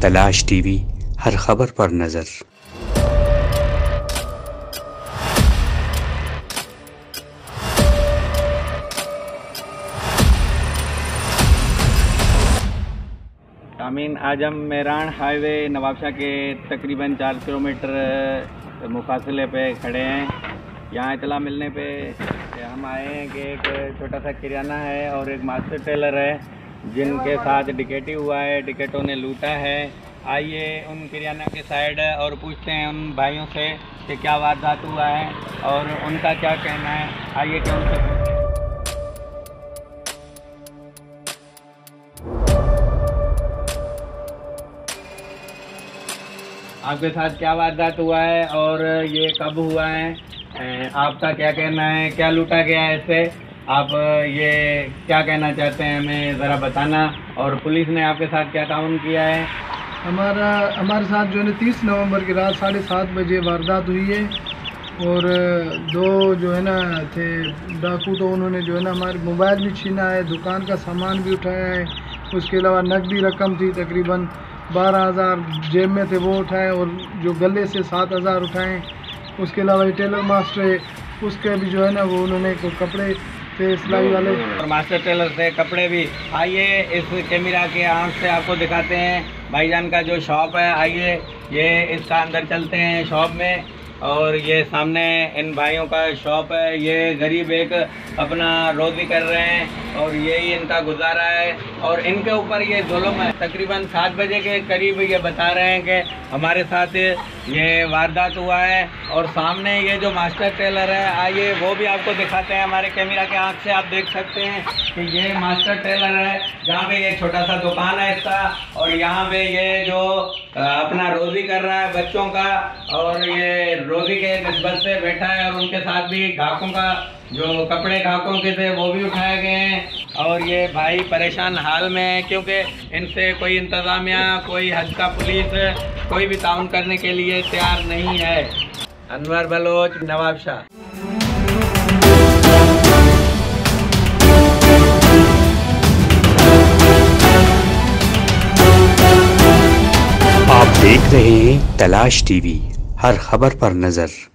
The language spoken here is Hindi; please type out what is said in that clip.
तलाश टीवी, हर खबर पर नजर। अमीन आजम मेरान हाईवे नवाबशाह के तकरीबन 4 किलोमीटर मुफासले पे खड़े हैं। यहाँ इतला मिलने पे हम आए हैं कि एक छोटा सा किराना है और एक मास्टर टेलर है जिनके साथ डिकेटी हुआ है, डिकेटों ने लूटा है। आइए उन किराना के साइड और पूछते हैं उन भाइयों से कि क्या वारदात हुआ है और उनका क्या कहना है। आइए कि उनसे आपके साथ क्या वारदात हुआ है और ये कब हुआ है, आपका क्या कहना है, क्या लूटा गया है इससे, आप ये क्या कहना चाहते हैं हमें ज़रा बताना। और पुलिस ने आपके साथ क्या ताउन किया है? हमारे साथ जो है 30 नवंबर की रात 7:30 बजे वारदात हुई है और दो जो है ना थे डाकू, तो उन्होंने जो है ना हमारे मोबाइल भी छीना है, दुकान का सामान भी उठाया है। उसके अलावा नकदी रकम थी तकरीबन 12,000 जेब में थे वो उठाए और जो गले से 7,000 उठाएँ। उसके अलावा टेलर मास्टर है उसके भी जो है ना वो उन्होंने कपड़े थे सिलाई वाले और मास्टर टेलर से कपड़े भी। आइए इस कैमरा के आंख से आपको दिखाते हैं भाईजान का जो शॉप है। आइए ये इसका अंदर चलते हैं शॉप में और ये सामने इन भाइयों का शॉप है। ये गरीब एक अपना रोज़ी कर रहे हैं और यही इनका गुजारा है और इनके ऊपर ये जुल्म है। तकरीबन 7 बजे के करीब ये बता रहे हैं कि हमारे साथ ये वारदात हुआ है और सामने ये जो मास्टर टेलर है, आइए वो भी आपको दिखाते हैं हमारे कैमरा के आँख से। आप देख सकते हैं कि ये मास्टर टेलर है जहाँ पे ये छोटा सा दुकान है इसका और यहाँ पे ये जो अपना रोज़ी कर रहा है बच्चों का और ये रोज़ी के निस्बत से बैठा है और उनके साथ भी ग्राहकों का जो कपड़े ग्राहकों के थे वो भी उठाए गए हैं और ये भाई परेशान हाल में है क्योंकि इनसे कोई इंतज़ामिया, कोई हज का पुलिस कोई भी ताउन करने के लिए तैयार नहीं है। अनवर बलोच, नवाबशाह। आप देख रहे हैं तलाश टीवी, हर खबर पर नजर।